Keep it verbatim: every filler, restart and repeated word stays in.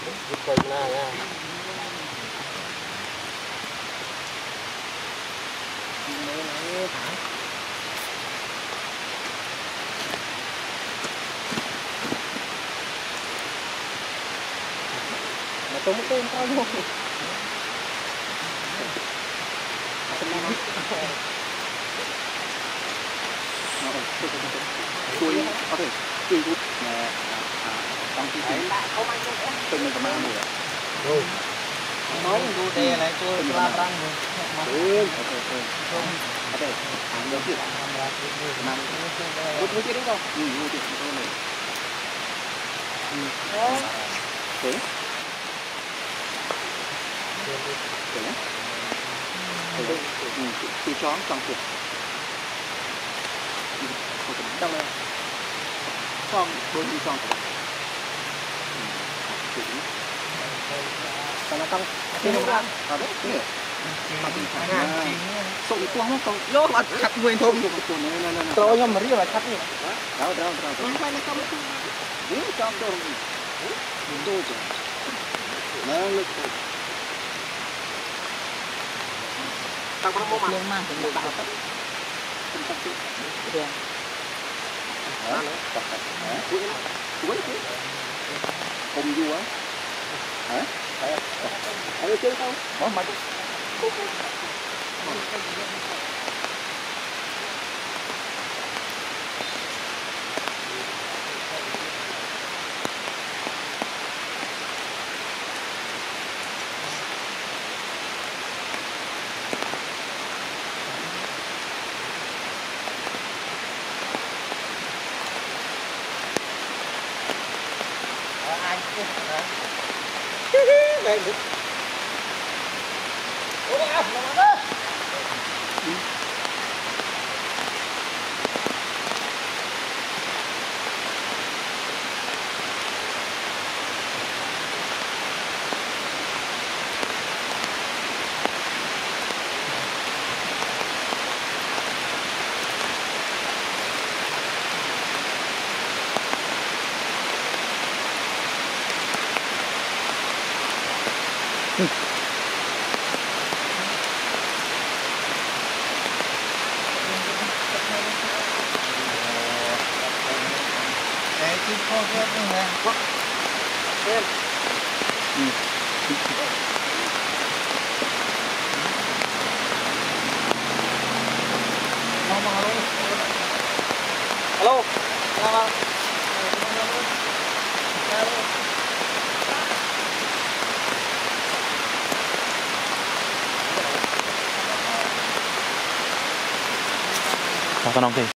Quay ra nha. Mà tôi mới tên coi luôn. Chui có thể chui rút trong khi tôi mình có mang rồi. Rồi. Nói mình đu đè lại tôi la răng rồi. Ừ, ok ok. Ok, hàng đầu tiên. Mang. Rút rút đi không? Ừ, rút đi thôi này. Ừ. Thế. Thế nhá. Thế. Ừ, chui chón trong cuộc. Trong này xong tôi đi xong Còn nó trong trên nó ăn à đấy thế sụn quá không vô mà chặt người thùng tôi nhưng mà riêng là chặt gì đâu đâu đâu không phải là trong đúng trong đâu đúng đâu chứ nó lực tăng nó mua mà lên mang thì một tạo tất không tăng chứ được hả tập tập hả cuối cuối cùng du á hả ở chơi không bỏ mặt đây ủa à nó đó cái kho ghép này quá em alo alo con ông thì